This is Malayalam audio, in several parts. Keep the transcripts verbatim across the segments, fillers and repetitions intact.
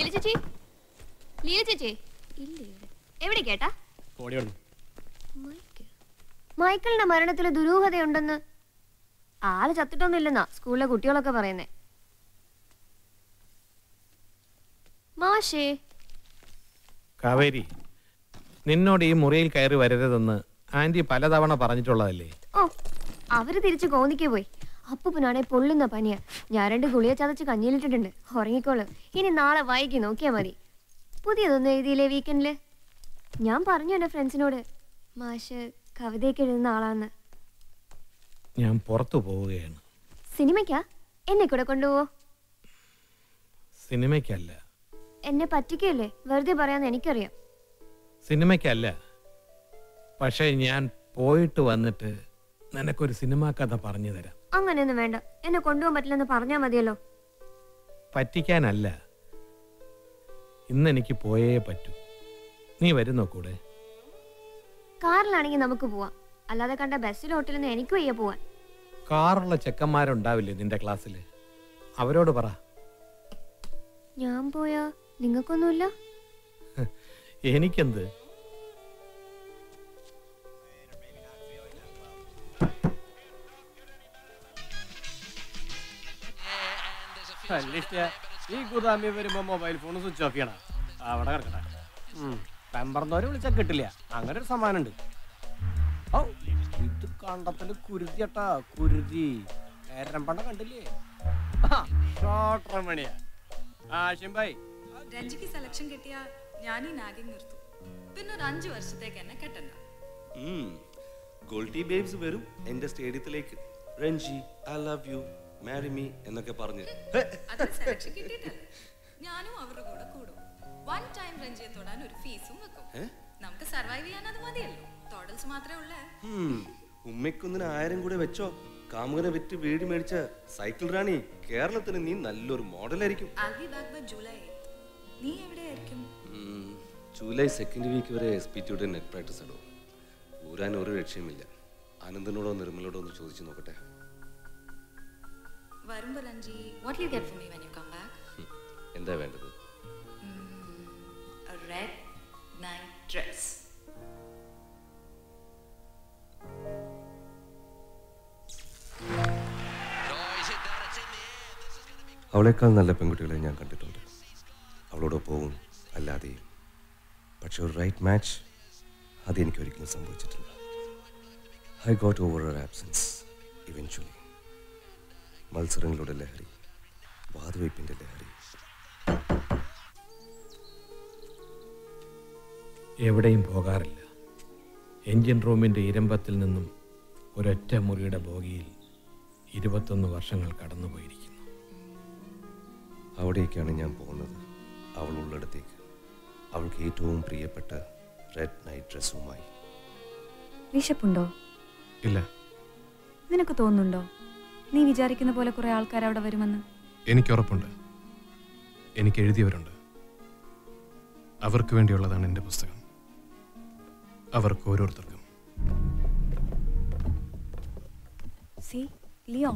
ലീല ചേച്ചി, ലീല ചേച്ചി എവിടെ കേട്ടാ? മൈക്കിളിന്റെ മരണത്തിൽ ദുരൂഹതയുണ്ടെന്ന്. ആള് ചത്തിട്ടൊന്നുമില്ലെന്നാ സ്കൂളിലെ കുട്ടികളൊക്കെ പറയുന്നേ. മാഷേ കാവേരി, നിന്നോട് ഈ മുറിയിൽ കയറി വരരുതെന്ന് ആന്റി പലതവണ പറഞ്ഞിട്ടുള്ളതല്ലേ? ഓ, അവര് തിരിച്ചു കോന്നിക്ക് പോയി. അപ്പൂപ്പനാണെ പൊള്ളുന്ന പനിയാ. ഞാൻ രണ്ട് ഗുളിക ചതച്ച് കഞ്ഞിയിലിട്ടിട്ടുണ്ട്. ഉറങ്ങിക്കോളും. ഇനി നാളെ വൈകി നോക്കിയാ മതി. പുതിയതൊന്നും എഴുതിയില്ലേ വീക്കെൻഡില്? ഞാൻ പറഞ്ഞു എന്റെ ഫ്രണ്ട്സിനോട് മാഷ് കവിതയൊക്കെ എഴുതുന്ന ആളാന്ന്. ഞാൻ പുറത്തു പോവുകയാണ്. സിനിമയ്ക്കാ? എന്നെ കൂടെ കൊണ്ടുപോവോ? സിനിമയ്ക്കല്ല. എന്നെ പറ്റിക്കല്ലേ? വെറുതെ പറയാന്ന് എനിക്കറിയാം. സിനിമയ്ക്കല്ല, പക്ഷെ ഞാൻ പോയിട്ട് വന്നിട്ട് നിനക്കൊരു സിനിമാ കഥ പറഞ്ഞു തരാം. അങ്ങനെയൊന്നും വേണ്ട. എന്നെ കൊണ്ടുപോകാൻ പറ്റില്ലെന്ന് പറഞ്ഞാൽ മതിയല്ലോ. പറ്റിക്കാനല്ല, ഇന്നെനിക്ക് പോയേ പറ്റൂ. നീ വരുന്നോ കൂടെ? കാറിലാണെങ്കിൽ നമുക്ക് പോവാം. അല്ലാതെ കണ്ട ബസ്സിൽ ഹോട്ടലിൽ നിന്ന് എനിക്ക് വയ്യ പോവാൻ. കാറുള്ള ചെക്കന്മാരുണ്ടാവില്ലേ നിന്റെ ക്ലാസ്സിൽ? അവരോട് പറ. ഞാൻ പോയാ നിങ്ങൾക്കൊന്നുമില്ല? എനിക്കെന്ത്? ഈ ഗുദാമി വരുമ്പോ മൊബൈൽ ഫോൺ സ്വിച്ച് ഓഫ് ചെയ്യണം. അവിടെ കിടക്കട്ടെ. പെമ്പറന്നോരെ വിളിച്ചാൽ കിട്ടില്ല. അങ്ങനെ ഒരു സമ്മാനുണ്ട്. ഓ, ഇത് കണ്ടത്തിന്റെ കുരുതിയട്ടാ, കുരുതി. നേരമ്പണ്ട കണ്ടില്ലേ? ഷോട്ടറമണിയാ. ആഷിംബായി രഞ്ജിക്ക് സെലക്ഷൻ കിട്ടിയ ഞാൻ ഈ നാഗിങ് നിർത്തും. പിന്നെ ഒരു അഞ്ചു വർഷത്തേക്ക് എന്നെ കെട്ടണ്ട. ഗോൾഡി ബേബ്സ് വരും എന്റെ സ്റ്റേഡിയത്തിലേക്ക്. Ranji I love you marry me എന്നൊക്കെ പറഞ്ഞു. അതിന് സെലക്ഷൻ കിട്ടിയിട്ടല്ലേ ഞാനും അവരുടെ കൂടെ കൂടും. വൺ ടൈം രഞ്ജിയെ തൊടാൻ ഒരു ഫീസും വെക്കും. നമുക്ക് സർവൈവ് ചെയ്യാൻ അത് മതിയല്ലോ. ടോട്ടൽസ് മാത്രമേ ഉള്ളേ. ഉമ്മയ്ക്കൊന്നിന് ആയിരം കൂടെ വെച്ചോ. കാമുകനെ വിറ്റ് വീട് മേടിച്ച സൈക്കിൾ റാണി, കേരളത്തിന് നീ നല്ലൊരു മോഡലായിരിക്കും. നീ എവിടെയായിരിക്കും? ജൂലൈ സെക്കൻഡ് വീക്ക് വരെ എസ് പി ടിയുടെ നെറ്റ് പ്രാക്ടീസ് ഇടും. ഊരാൻ ഒരു രക്ഷയുമില്ല. ആനന്ദനോടോ നിർമ്മലോടോ ഒന്ന് ചോദിച്ചു നോക്കട്ടെ. വരുമ്പോ Ranji, what will you get for me when you come back? എന്താ വേണ്ടത്? A red night dress. അവളേക്കാൾ നല്ല പെൺകുട്ടികളെ ഞാൻ കണ്ടിട്ടുണ്ട്. അവളോട് പോവും അല്ലാതെയും. പക്ഷെ ഒരു റൈറ്റ് മാച്ച് അതെനിക്കൊരിക്കലും സംഭവിച്ചിട്ടില്ല. I got over her absence eventually. മത്സരങ്ങളുടെ ലഹരി, വാതുവയ്പ്പിൻ്റെ ലഹരി. എവിടെയും പോകാറില്ല. എൻജിൻ റൂമിൻ്റെ ഇരമ്പത്തിൽ നിന്നും ഒരൊറ്റ മുറിയുടെ ബോഗിയിൽ ഇരുപത്തൊന്ന് വർഷങ്ങൾ കടന്നുപോയിരിക്കുന്നു. അവിടേക്കാണ് ഞാൻ പോകുന്നത്, അവൾ ഉള്ളിടത്തേക്ക്. അവൾക്ക് ഏറ്റവും പ്രിയപ്പെട്ട റെഡ് നൈറ്റ് ഡ്രസ്സുമായി. വിശപ്പുണ്ടോ? ഇല്ല. നിനക്ക് തോന്നുന്നുണ്ടോ നീ വിചാരിക്കുന്ന പോലെ കുറെ ആൾക്കാർ അവിടെ വരുമെന്ന്? എനിക്ക് ഉറപ്പുണ്ട്. എനിക്ക് എഴുതിയവരുണ്ട്. അവർക്ക് വേണ്ടിയുള്ളതാണ് എൻ്റെ പുസ്തകം. അവർക്ക് ഓരോരുത്തർക്കും. C Leon,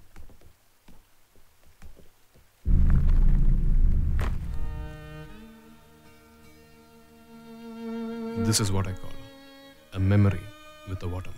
this is what I call a memory with a watermark.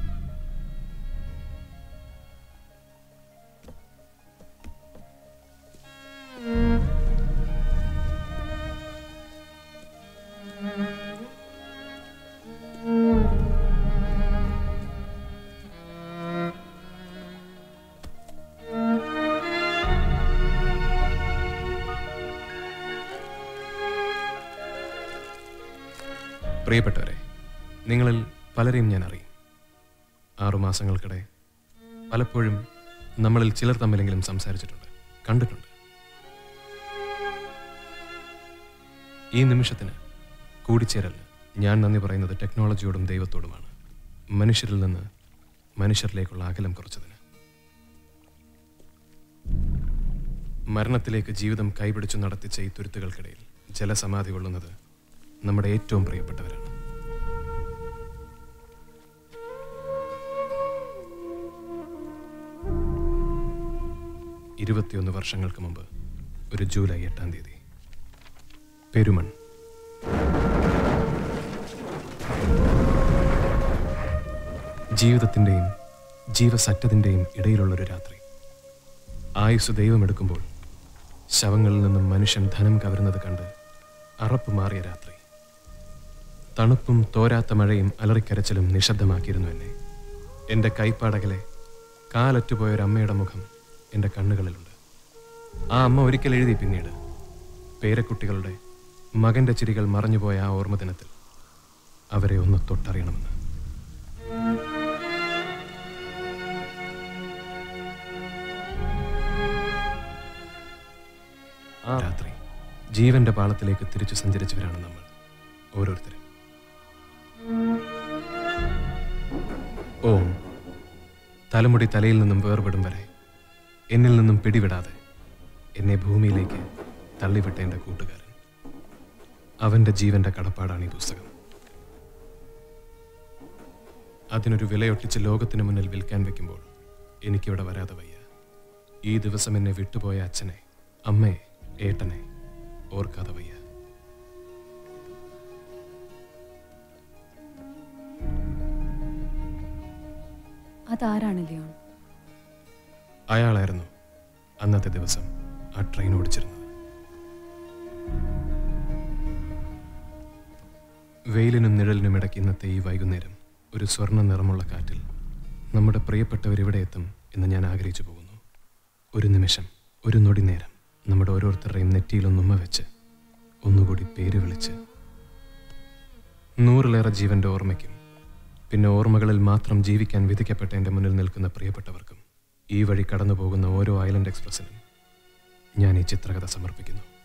പ്രിയപ്പെട്ടവരെ, നിങ്ങളിൽ പലരെയും ഞാൻ അറിയും. ആറുമാസങ്ങൾക്കിടെ പലപ്പോഴും നമ്മളിൽ ചിലർ തമ്മിലെങ്കിലും സംസാരിച്ചിട്ടുണ്ട്, കണ്ടിട്ടുണ്ട്. ഈ നിമിഷത്തിന് കൂടിച്ചേരൽ ഞാൻ നന്ദി പറയുന്നത് ടെക്നോളജിയോടും ദൈവത്തോടുമാണ്. മനുഷ്യരിൽ നിന്ന് മനുഷ്യരിലേക്കുള്ള അകലം കുറച്ചതിന്. മരണത്തിലേക്ക് ജീവിതം കൈപിടിച്ചു നടത്തിച്ച ഈ തുരുത്തുകൾക്കിടയിൽ ജലസമാധി കൊള്ളുന്നത് നമ്മുടെ ഏറ്റവും പ്രിയപ്പെട്ടവരാണ്. ഇരുപത്തിയൊന്ന് വർഷങ്ങൾക്ക് മുമ്പ് ഒരു ജൂലൈ എട്ടാം തീയതി പെരുമൺ. ജീവിതത്തിൻ്റെയും ജീവസറ്റത്തിൻ്റെയും ഇടയിലുള്ളൊരു രാത്രി. ആയുസ് ദൈവമെടുക്കുമ്പോൾ ശവങ്ങളിൽ നിന്നും മനുഷ്യൻ ധനം കവരുന്നത് കണ്ട് അറപ്പ് മാറിയ രാത്രി. തണുപ്പും തോരാത്ത മഴയും അലറിക്കരച്ചിലും നിശബ്ദമാക്കിയിരുന്നു എന്നെ. എൻ്റെ കൈപ്പാടകലെ കാലറ്റുപോയൊരമ്മയുടെ മുഖം എൻ്റെ കണ്ണുകളിലുണ്ട്. ആ അമ്മ ഒരിക്കൽ എഴുതി പിന്നീട്, പേരക്കുട്ടികളുടെ മകൻ്റെ ചിരികൾ മറഞ്ഞുപോയ ആ ഓർമ്മ ദിനത്തിൽ അവരെ ഒന്ന് തൊട്ടറിയണമെന്ന്. ആ രാത്രി ജീവന്റെ പാളത്തിലേക്ക് തിരിച്ചു സഞ്ചരിച്ചവരാണ് നമ്മൾ ഓരോരുത്തരും. ഓം തലമുടി തലയിൽ നിന്നും വേർപെടും വരെ എന്നിൽ നിന്നും പിടിവിടാതെ എന്നെ ഭൂമിയിലേക്ക് തള്ളിവിട്ട എൻ്റെ കൂട്ടുകാരൻ. അവൻ്റെ ജീവന്റെ കടപ്പാടാണ് ഈ പുസ്തകം. അതിനൊരു വിലയൊട്ടിച്ച് ലോകത്തിന് മുന്നിൽ വിൽക്കാൻ വെക്കുമ്പോൾ എനിക്കിവിടെ വരാതെ വയ്യ. ഈ ദിവസം എന്നെ വിട്ടുപോയ അച്ഛനെ, അമ്മയെ, ഏട്ടനെ ഓർക്കാതെ വയ്യ. അതാരാണ് ലിയോൺ? അയാളായിരുന്നു അന്നത്തെ ദിവസം ആ ട്രെയിൻ ഓടിച്ചിരുന്നത്. വെയിലിനും നിഴലിനും ഇടയ്ക്ക് ഇന്നത്തെ ഈ വൈകുന്നേരം ഒരു സ്വർണ്ണ നിറമുള്ള കാറ്റിൽ നമ്മുടെ പ്രിയപ്പെട്ടവരിവിടെ എത്തും എന്ന് ഞാൻ ആഗ്രഹിച്ചു പോകുന്നു. ഒരു നിമിഷം, ഒരു നൊടി നേരം നമ്മുടെ ഓരോരുത്തരുടെയും നെറ്റിയിലൊന്നുമ്മ വെച്ച് ഒന്നുകൂടി പേര് വിളിച്ച് നൂറിലേറെ ജീവന്റെ ഓർമ്മയ്ക്കും പിന്നെ ഓർമ്മകളിൽ മാത്രം ജീവിക്കാൻ വിധിക്കപ്പെട്ട എൻ്റെ മുന്നിൽ നിൽക്കുന്ന പ്രിയപ്പെട്ടവർക്കും ഈ വഴി കടന്നു പോകുന്ന ഓരോ ഐലൻഡ് എക്സ്പ്രസിനും ഞാൻ ഈ ചിത്രകഥ സമർപ്പിക്കുന്നു.